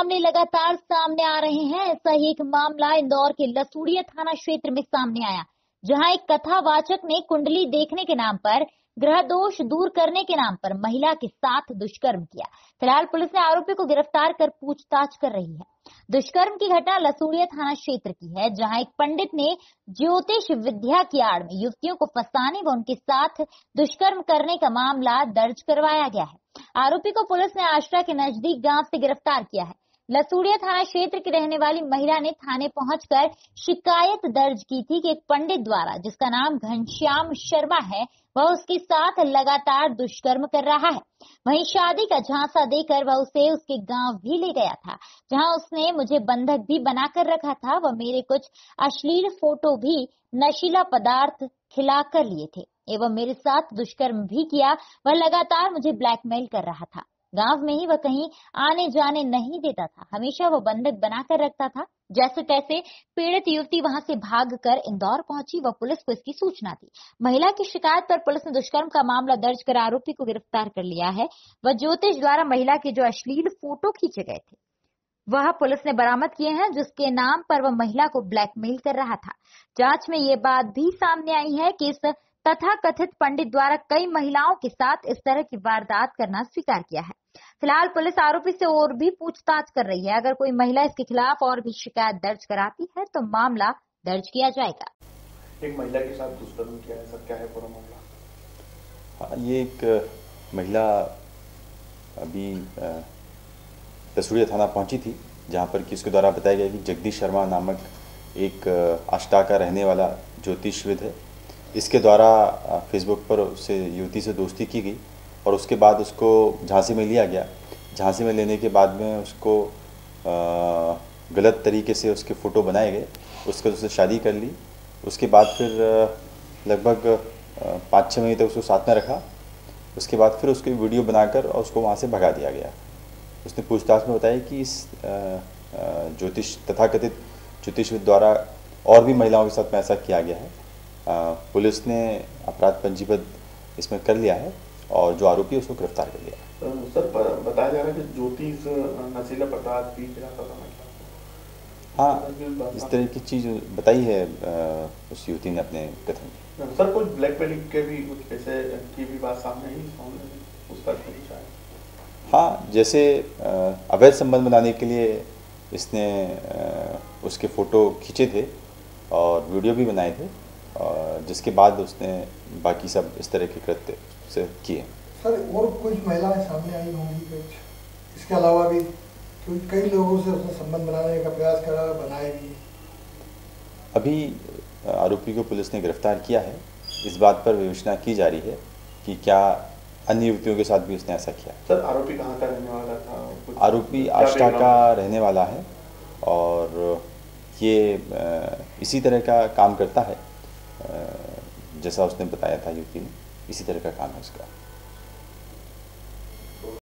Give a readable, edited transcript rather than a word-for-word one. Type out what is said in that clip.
मामले लगातार सामने आ रहे हैं। ऐसा ही एक मामला इंदौर के लसूड़िया थाना क्षेत्र में सामने आया, जहां एक कथावाचक ने कुंडली देखने के नाम पर, ग्रह दोष दूर करने के नाम पर महिला के साथ दुष्कर्म किया। फिलहाल पुलिस ने आरोपी को गिरफ्तार कर पूछताछ कर रही है। दुष्कर्म की घटना लसूड़िया थाना क्षेत्र की है, जहां एक पंडित ने ज्योतिष विद्या की आड़ में युवतियों को फंसाने व उनके साथ दुष्कर्म करने का मामला दर्ज करवाया गया है। आरोपी को पुलिस ने आश्रा के नजदीक गांव से गिरफ्तार किया है। लसूड़िया थाना क्षेत्र की रहने वाली महिला ने थाने पहुंचकर शिकायत दर्ज की थी कि एक पंडित द्वारा, जिसका नाम घनश्याम शर्मा है, वह उसके साथ लगातार दुष्कर्म कर रहा है। वहीं शादी का झांसा देकर वह उसे उसके गांव भी ले गया था, जहां उसने मुझे बंधक भी बनाकर रखा था। वह मेरे कुछ अश्लील फोटो भी नशीला पदार्थ खिला कर लिए थे एवं मेरे साथ दुष्कर्म भी किया। वह लगातार मुझे ब्लैकमेल कर रहा था। गांव में ही वह कहीं आने जाने नहीं देता था, हमेशा वह बंधक बनाकर रखता था। जैसे तैसे पीड़ित युवती वहां से भागकर इंदौर पहुंची व पुलिस को इसकी सूचना दी। महिला की शिकायत पर पुलिस ने दुष्कर्म का मामला दर्ज कर आरोपी को गिरफ्तार कर लिया है। वह ज्योतिष द्वारा महिला के जो अश्लील फोटो खींचे गए थे वह पुलिस ने बरामद किए हैं, जिसके नाम पर वह महिला को ब्लैकमेल कर रहा था। जांच में ये बात भी सामने आई है कि इस तथाकथित पंडित द्वारा कई महिलाओं के साथ इस तरह की वारदात करना स्वीकार किया है। फिलहाल पुलिस आरोपी से और भी पूछताछ कर रही है। अगर कोई महिला इसके खिलाफ और भी शिकायत दर्ज कराती है तो मामला दर्ज किया जाएगा। एक महिला के साथ दुष्कर्म किया है सर, क्या है पूरा मामला? हाँ, ये एक महिला अभी लसूड़िया थाना पहुंची थी, जहां पर कि उसके द्वारा बताया गया कि जगदीश शर्मा नामक एक आष्टा का रहने वाला ज्योतिषविद है। इसके द्वारा फेसबुक पर उससे युवती से दोस्ती की गई और उसके बाद उसको झांसी में लिया गया। झांसी में लेने के बाद में उसको गलत तरीके से उसके फ़ोटो बनाए गए, उससे शादी कर ली। उसके बाद फिर लगभग 5-6 महीने तक उसको साथ में रखा। उसके बाद फिर उसकी वीडियो बनाकर और उसको वहाँ से भगा दिया गया। उसने पूछताछ में बताया कि इस तथाकथित ज्योतिषविद द्वारा और भी महिलाओं के साथ में ऐसा किया गया है। पुलिस ने अपराध पंजीबद्ध इसमें कर लिया है और जो आरोपी है उसको गिरफ्तार कर लिया है। सर, बताया जा रहा है कि ज्योतिष नशीला पदार्थ पी रहा था। हाँ, इस तरह की चीज़ बताई है उस युवती ने अपने कथन में। सर, कुछ ब्लैकमेलिंग के भी कुछ ऐसे की भी बात सामने ही उस पर कुछ आया? हाँ, जैसे अवैध संबंध बनाने के लिए इसने उसके फ़ोटो खींचे थे और वीडियो भी बनाए थे, और जिसके बाद उसने बाकी सब इस तरह के कृत्य से किए। सर, और कुछ महिलाएं सामने आई होंगी कुछ इसके अलावा भी, क्योंकि कई लोगों से उसने संबंध बनाने का प्रयास करा, बनाए भी। अभी आरोपी को पुलिस ने गिरफ्तार किया है। इस बात पर विवेचना की जा रही है कि क्या अन्य युवतियों के साथ भी उसने ऐसा किया। सर, आरोपी कहाँ का रहने वाला था? आरोपी आष्टा का रहने वाला है और ये इसी तरह का काम करता है, जैसा उसने बताया था युवती ने, इसी तरह का काम है उसका।